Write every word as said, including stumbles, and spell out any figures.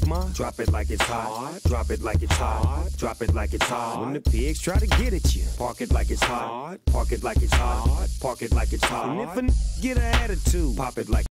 Come on, drop it like it's hot. Drop it like it's hot. Drop it like it's hot. When the pigs try to get at you, park it like it's hot. Park it like it's hot. Park it like it's hot. And if a n- get an attitude, pop it like